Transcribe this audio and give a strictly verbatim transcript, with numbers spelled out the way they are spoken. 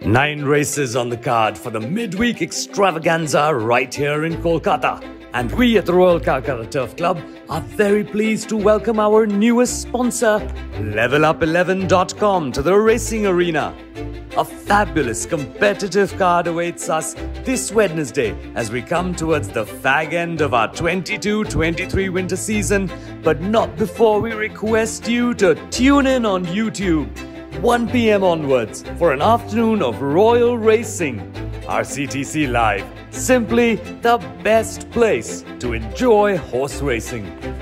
Nine races on the card for the midweek extravaganza right here in Kolkata. And we at the Royal Calcutta Turf Club are very pleased to welcome our newest sponsor, level up eleven dot com, to the racing arena. A fabulous competitive card awaits us this Wednesday as we come towards the fag end of our twenty-two twenty-three winter season, but not before we request you to tune in on YouTube, one p m onwards, for an afternoon of royal racing. R C T C Live, simply the best place to enjoy horse racing.